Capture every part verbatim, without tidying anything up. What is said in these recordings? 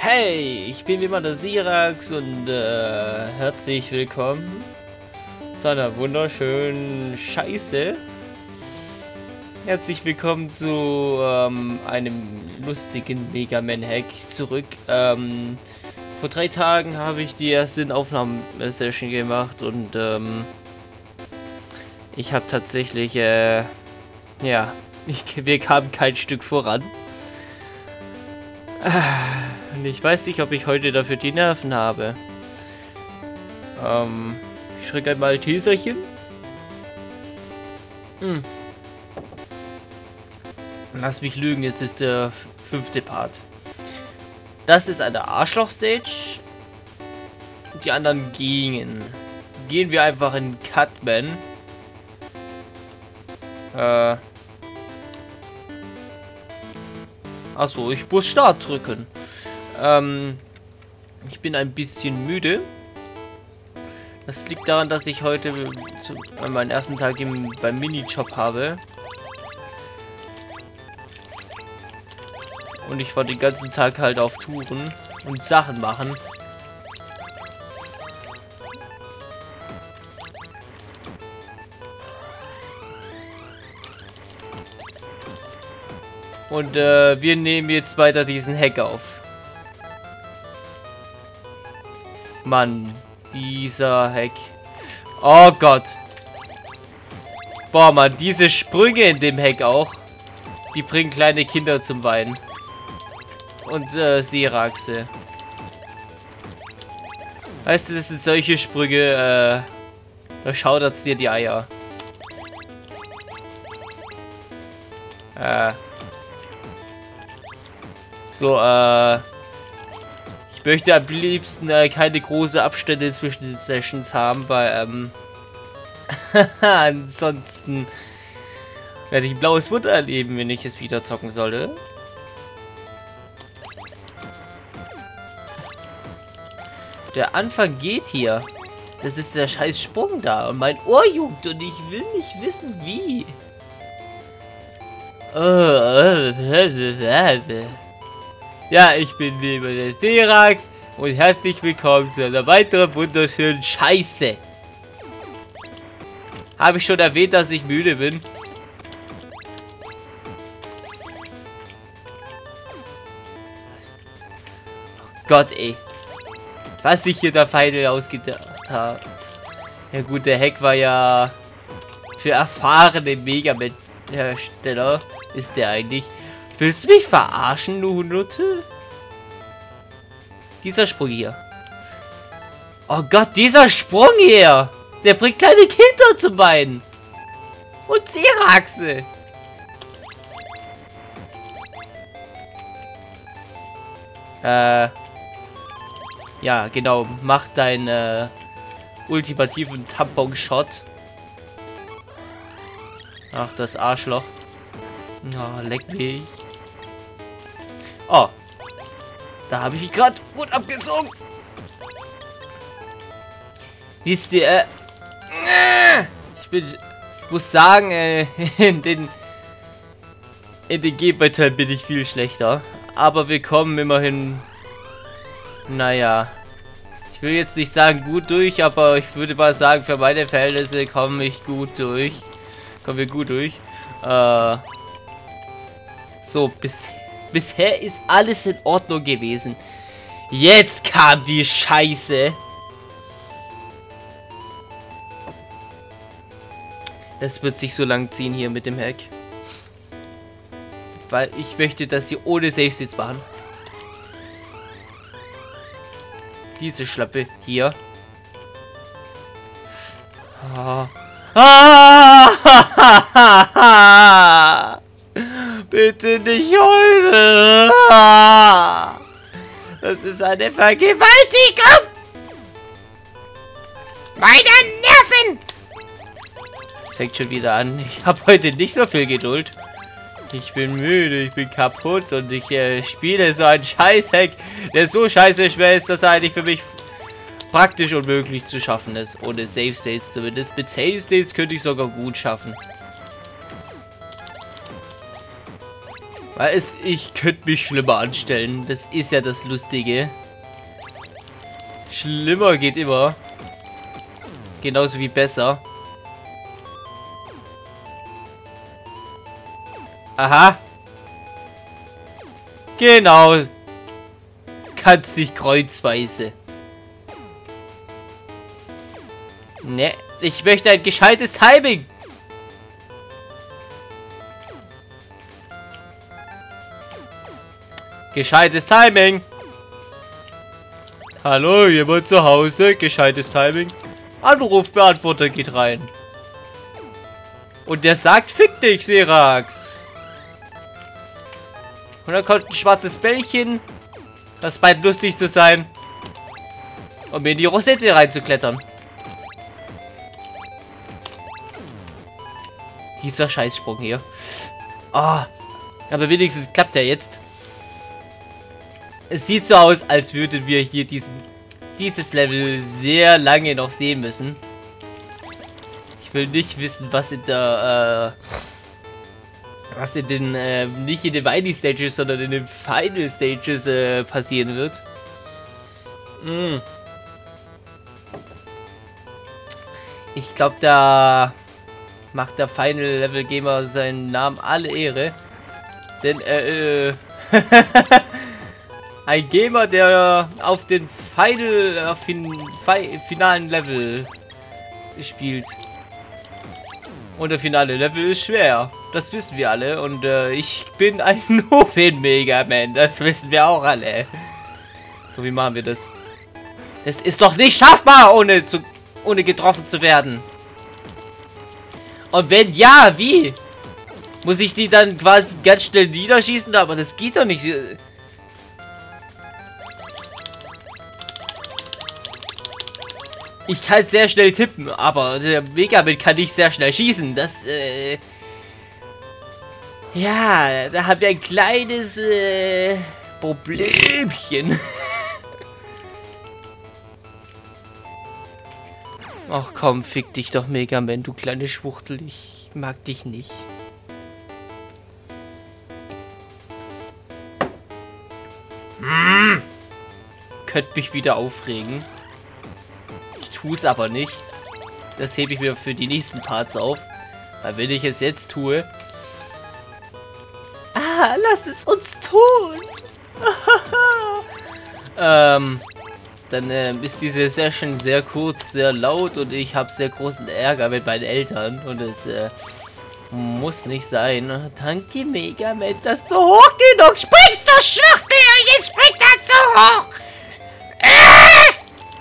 Hey, ich bin wie immer der Sirax und äh, herzlich willkommen zu einer wunderschönen Scheiße. Herzlich willkommen zu ähm, einem lustigen Mega Man Hack zurück. Ähm, vor drei Tagen habe ich die erste Aufnahmesession gemacht und ähm, ich habe tatsächlich, äh, ja, ich, wir kamen kein Stück voran. Und ich weiß nicht, ob ich heute dafür die Nerven habe. Ähm, ich schrecke einmal Teserchen. Hm. Lass mich lügen, jetzt ist der fünfte Part. Das ist eine Arschloch-Stage. Die anderen gingen. Gehen wir einfach in Cutman. Äh. Achso, ich muss Start drücken. Ähm, ich bin ein bisschen müde. Das liegt daran, dass ich heute zu, äh, meinen ersten Tag im, beim Minijob habe. Und ich war den ganzen Tag halt auf Touren und Sachen machen. Und äh, wir nehmen jetzt weiter diesen Hack auf. Mann, dieser Hack. Oh Gott. Boah, Mann, diese Sprünge in dem Hack auch. Die bringen kleine Kinder zum Weinen. Und äh, Siraxe. Weißt du, das sind solche Sprünge, äh, da schaudert's dir die Eier. Äh. So, äh, ich möchte am liebsten äh, keine großen Abstände zwischen den Sessions haben, weil, ähm, ansonsten werde ich ein blaues Wunder erleben, wenn ich es wieder zocken sollte. Der Anfang geht hier. Das ist der scheiß Sprung da und mein Ohr juckt und ich will nicht wissen, wie. Ja, ich bin wie immer der Sirax und herzlich willkommen zu einer weiteren wunderschönen Scheiße. Habe ich schon erwähnt, dass ich müde bin? Oh Gott, ey. Was sich hier der Final ausgedacht hat. Ja gut, der Hack war ja für erfahrene Mega Man Hersteller. Ist der eigentlich... Willst du mich verarschen, du Nutte? Dieser Sprung hier. Oh Gott, dieser Sprung hier. Der bringt kleine Kinder zum Beinen. Und Siraxe. Äh. Ja, genau. Mach deinen äh, ultimativen Tampon-Shot. Ach, das Arschloch. Na, leck mich. Oh. Da habe ich gerade gut abgezogen. Wisst ihr, äh, ich bin, muss sagen, äh, in den, in den G-Battle bin ich viel schlechter. Aber wir kommen immerhin, naja, ich will jetzt nicht sagen gut durch, aber ich würde mal sagen, für meine Verhältnisse komme ich gut durch. Kommen wir gut durch. Äh, so, bis, bisher ist alles in Ordnung gewesen. Jetzt kam die Scheiße. Das wird sich so lang ziehen hier mit dem Hack. Weil ich möchte, dass sie ohne Safe States machen. Diese Schlappe hier. Ah. Ah! Bitte nicht heute. Ah! Das ist eine Vergewaltigung meiner Nerven. Das fängt schon wieder an. Ich habe heute nicht so viel Geduld. Ich bin müde, ich bin kaputt und ich äh, spiele so einen Scheiß-Hack, der so scheiße schwer ist, dass er eigentlich für mich praktisch unmöglich zu schaffen ist. Ohne Safe States zumindest. Mit Safe States könnte ich sogar gut schaffen. Weil es, ich könnte mich schlimmer anstellen. Das ist ja das Lustige. Schlimmer geht immer. Genauso wie besser. Aha. Genau. Kannst dich kreuzweise. Ne, ich möchte ein gescheites Timing. Gescheites Timing. Hallo, jemand zu Hause? Gescheites Timing. Anrufbeantworter geht rein. Und der sagt, fick dich, Serax. Und dann kommt ein schwarzes Bällchen. Das meint lustig zu sein. Um mir in die Rosette reinzuklettern. Dieser Scheißsprung hier. Ah, oh, aber wenigstens klappt er jetzt. Es sieht so aus, als würden wir hier diesen, dieses Level sehr lange noch sehen müssen. Ich will nicht wissen, was in der, äh, was in den, äh, nicht in den Mighty Stages, sondern in den Final Stages äh, passieren wird. Mm. Ich glaube, da macht der Final Level Gamer seinen Namen alle Ehre. Denn, äh, äh ein Gamer, der auf den Final, auf den fi finalen Level spielt. Und der finale Level ist schwer. Das wissen wir alle. Und äh, ich bin ein Noob in Mega Man. Das wissen wir auch alle. So, wie machen wir das? Es ist doch nicht schaffbar, ohne, zu, ohne getroffen zu werden. Und wenn ja, wie? Muss ich die dann quasi ganz schnell niederschießen? Aber das geht doch nicht. Ich kann sehr schnell tippen, aber der Mega Man kann nicht sehr schnell schießen. Das, äh... ja, da haben wir ein kleines, äh... Problemchen. Ach komm, fick dich doch, Mega Man, du kleine Schwuchtel. Ich mag dich nicht. Hm. Könnte mich wieder aufregen. Tue es aber nicht. Das hebe ich mir für die nächsten Parts auf. Weil wenn ich es jetzt tue... Ah, lass es uns tun! ähm, dann ähm, ist diese Session sehr kurz, sehr laut und ich habe sehr großen Ärger mit meinen Eltern. Und es äh, muss nicht sein. Danke, Mega Man, dass du hoch genug springst, du Schwuchtel! Jetzt springt er zu hoch! Äh!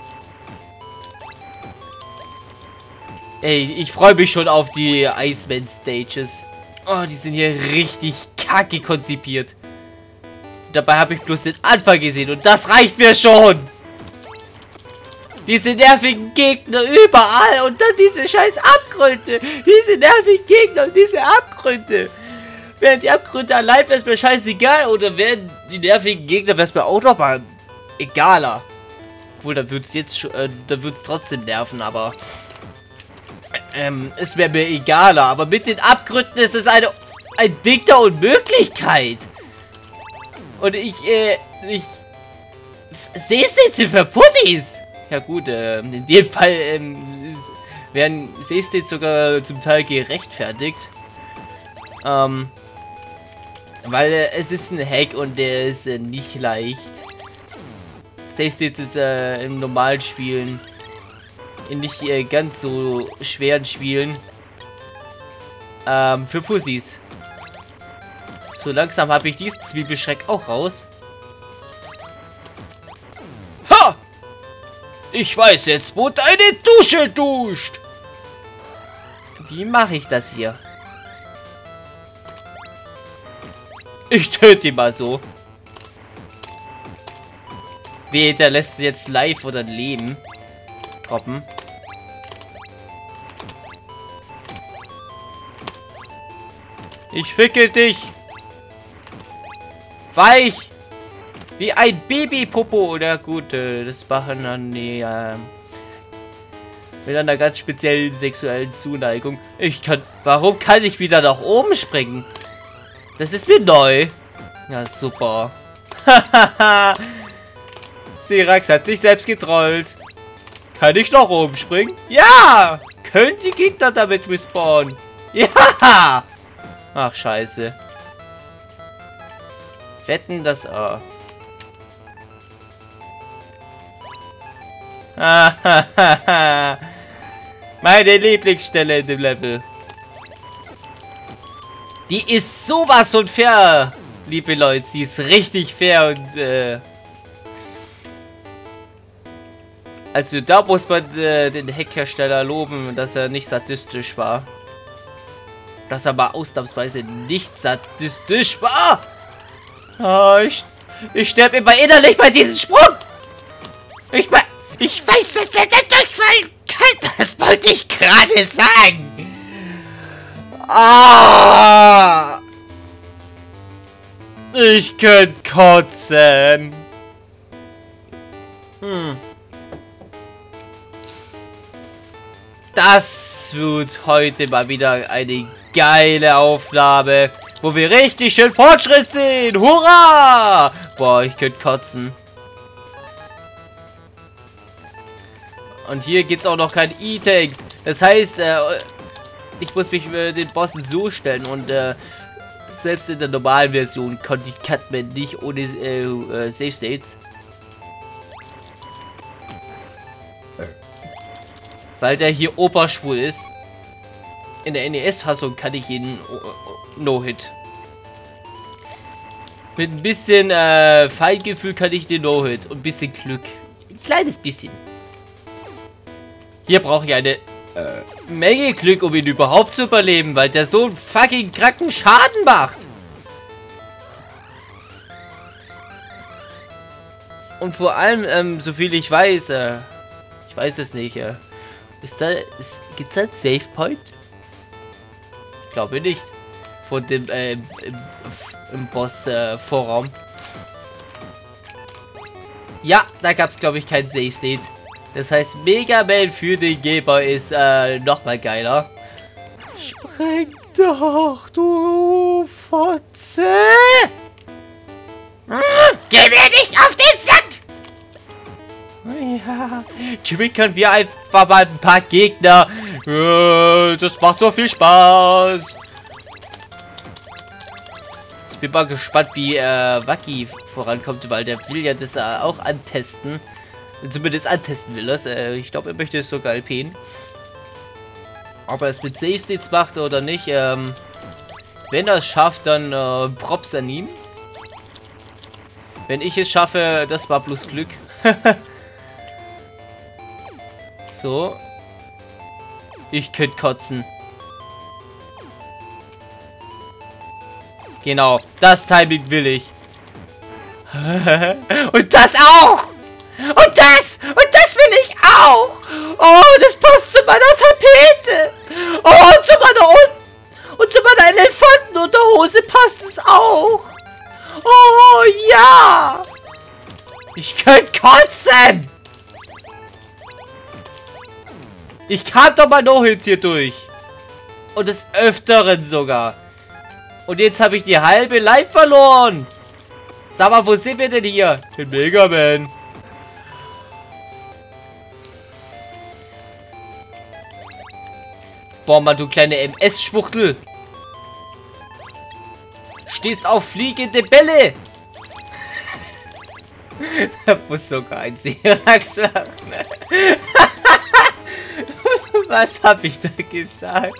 Ey, ich freue mich schon auf die Iceman Stages. Oh, die sind hier richtig kacke konzipiert. Dabei habe ich bloß den Anfang gesehen und das reicht mir schon. Diese nervigen Gegner überall und dann diese scheiß Abgründe. Diese nervigen Gegner und diese Abgründe. Wären die Abgründe allein, wäre es mir scheißegal. Oder wären die nervigen Gegner, wäre es mir auch noch mal egaler. Obwohl, da würde es jetzt, äh, da würde es trotzdem nerven, aber... Ähm, es wäre mir egaler, aber mit den Abgründen ist es eine ein Ding der Unmöglichkeit. Und ich, äh, ich sehe es jetzt für Pussys. Ja gut, ähm, in dem Fall ähm, werden Safe States sogar zum Teil gerechtfertigt. Ähm, weil äh, es ist ein Hack und der ist äh, nicht leicht. Safe States ist äh, im normalen Spielen in nicht äh, ganz so schweren Spielen ähm, für Pussys. So langsam habe ich diesen Zwiebelschreck auch raus. Ha! Ich weiß jetzt, wo deine Dusche duscht. Wie mache ich das hier? Ich töte ihn mal so. Wie, der lässt jetzt live oder Leben droppen. Ich ficke dich. Weich. Wie ein Babypopo. Oder gut, äh, das machen dann die, äh, mit einer ganz speziellen sexuellen Zuneigung. Ich kann... Warum kann ich wieder nach oben springen? Das ist mir neu. Ja, super. Hahaha. Serax hat sich selbst getrollt. Kann ich noch oben springen? Ja! Können die Gegner damit respawnen? Ja! Ach, scheiße. Wetten, das... Oh. Meine Lieblingsstelle in dem Level. Die ist sowas von fair, liebe Leute. Sie ist richtig fair und äh also da muss man äh, den Hackhersteller loben, dass er nicht sadistisch war. Dass er mal ausnahmsweise nicht sadistisch war. Oh, ich ich sterbe immer innerlich bei diesem Sprung. Ich, ich weiß, dass der nicht durchfallen kann. Das wollte ich gerade sagen. Ah! Ich könnte kotzen. Hm. Das wird heute mal wieder eine geile Aufnahme, wo wir richtig schön Fortschritt sehen. Hurra! Boah, ich könnte kotzen. Und hier gibt es auch noch kein E-Tanks. Das heißt, äh, ich muss mich äh, den Bossen so stellen und äh, selbst in der normalen Version konnte ich Catman nicht ohne äh, äh, Safe States. Weil der hier oberschwul ist. In der N E S-Fassung kann ich ihn uh, No-Hit. Mit ein bisschen äh, Feingefühl kann ich den No-Hit. Und ein bisschen Glück. Ein kleines bisschen. Hier brauche ich eine äh, Menge Glück, um ihn überhaupt zu überleben, weil der so einen fucking kranken Schaden macht. Und vor allem, ähm, so viel ich weiß, äh, ich weiß es nicht, äh, ist da, ist, gibt's da einen Save Point? Ich glaube nicht. Von dem, äh, im, im Boss-Vorraum. Äh, ja, da gab es, glaube ich, kein Save State. Das heißt, Mega Man für den Geber ist äh, nochmal geiler. Spreng doch, du Fotze! Hm, geh mir nicht auf den Sack! Ja, trickern wir einfach mal ein paar Gegner. Äh, das macht so viel Spaß. Ich bin mal gespannt, wie äh, Wacky vorankommt, weil der will ja das äh, auch antesten. Zumindest antesten will das. Äh, ich glaube, er möchte es sogar L P'n. Ob er es mit Safe States macht oder nicht. Ähm, wenn er es schafft, dann äh, Props an ihm. Wenn ich es schaffe, das war bloß Glück. So. Ich könnte kotzen. Genau. Das Timing will ich. Und das auch! Und das! Und das will ich auch! Oh, das passt zu meiner Tapete! Oh, und zu meiner Un und zu meiner Elefantenunterhose passt es auch! Oh, ja! Ich könnte kotzen! Ich kam doch mal No-Hit hier durch. Und des Öfteren sogar. Und jetzt habe ich die halbe Life verloren. Sag mal, wo sind wir denn hier? In Mega Man. Boah, Mann, du kleine M S-Schwuchtel. Stehst auf fliegende Bälle. Da muss sogar ein Serax machen. Was habe ich da gesagt?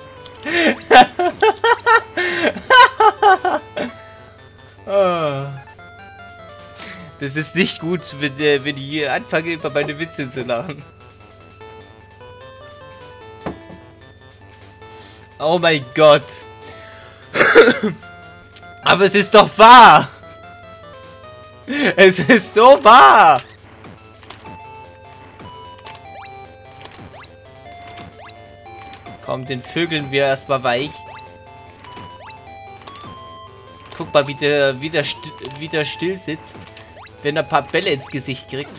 Oh. Das ist nicht gut, wenn, äh, wenn ich hier anfange, über meine Witze zu lachen. Oh mein Gott. Aber es ist doch wahr. Es ist so wahr. Komm, den Vögeln wir erstmal weich. Guck mal, wie der wieder, sti wieder still sitzt, wenn er ein paar Bälle ins Gesicht kriegt.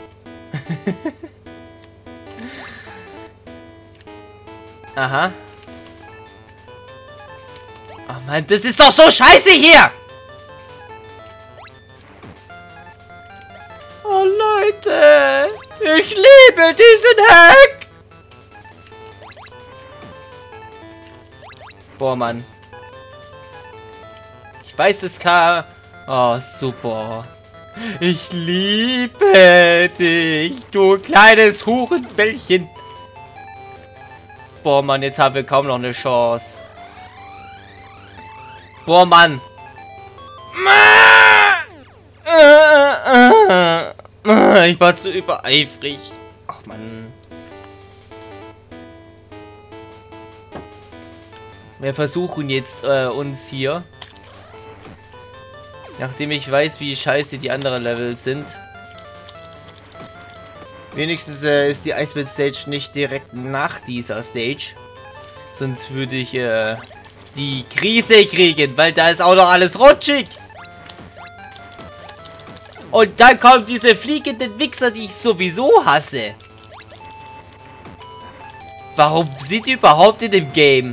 Aha. Oh Mann, das ist doch so scheiße hier! Leute, ich liebe diesen Hack. Boah, Mann. Ich weiß, es kann... Oh, super. Ich liebe dich, du kleines Hurenbällchen. Boah, Mann, jetzt haben wir kaum noch eine Chance. Boah, Mann. Ich war zu übereifrig. Ach, Mann. Wir versuchen jetzt äh, uns hier, nachdem ich weiß, wie scheiße die anderen Level sind. Wenigstens äh, ist die Iceman Stage nicht direkt nach dieser Stage. Sonst würde ich äh, die Krise kriegen, weil da ist auch noch alles rutschig. Und dann kommen diese fliegenden Wichser, die ich sowieso hasse. Warum sind die überhaupt in dem Game?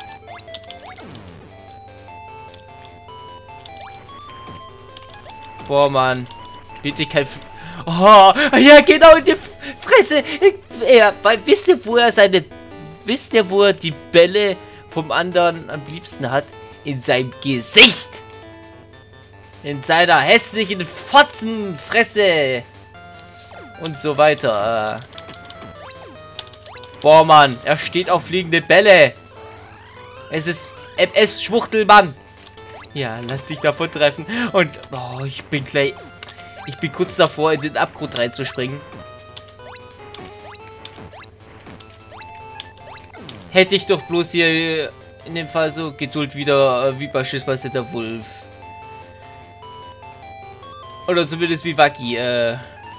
Boah, Mann. Bitte kein... F oh, ja, genau in die F Fresse. Er, weil, wisst ihr, wo er seine... Wisst ihr, wo er die Bälle vom anderen am liebsten hat? In seinem Gesicht. In seiner hässlichen Fotzenfresse. Und so weiter. Boah, Mann. Er steht auf fliegende Bälle. Es ist M S Schwuchtelmann. Ja, lass dich davon treffen. Und, oh, ich bin gleich... Ich bin kurz davor, in den Abgrund reinzuspringen. Hätte ich doch bloß hier in dem Fall so Geduld wieder, äh, wie beispielsweise der Wolf. Oder zumindest wie Waki, äh...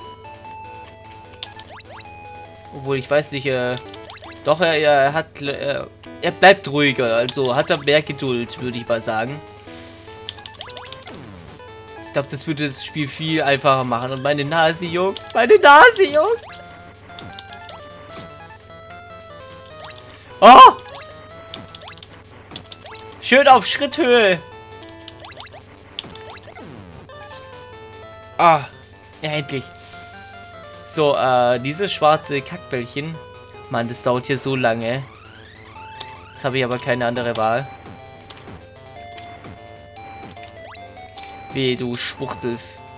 Obwohl, ich weiß nicht, äh... Doch, er, er hat... Äh, er bleibt ruhiger, also hat er mehr Geduld, würde ich mal sagen. Ich glaube, das würde das Spiel viel einfacher machen. Und meine Nase juckt. Meine Nase juckt. Oh! Schön auf Schritthöhe. Ah, ja, endlich. So, äh, dieses schwarze Kackbällchen. Mann, das dauert hier so lange. Jetzt habe ich aber keine andere Wahl. Weh, du Schwuchtel.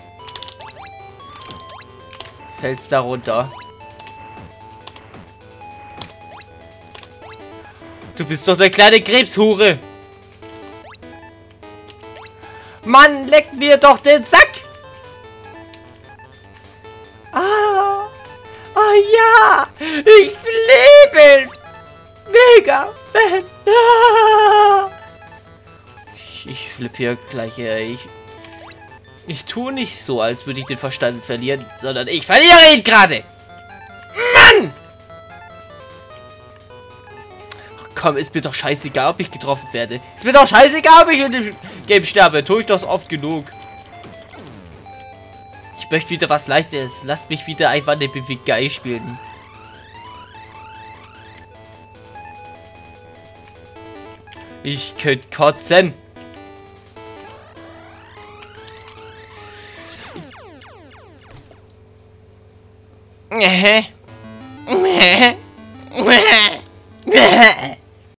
Fällst da runter. Du bist doch eine kleine Krebshure. Mann, leck mir doch den Sack. Ah. Ah ja. Ich liebe Mega Man. Ah. Ich, ich flippe hier gleich. Äh, ich Ich tue nicht so, als würde ich den Verstand verlieren, sondern ich verliere ihn gerade. Mann! Ach komm, ist mir doch scheißegal, ob ich getroffen werde. Ist mir doch scheißegal, ob ich in dem Game sterbe. Tue ich das oft genug. Ich möchte wieder was Leichtes. Lasst mich wieder einfach eine B W G spielen. Ich könnte kotzen. Mäh. Mäh. Mäh. Mäh.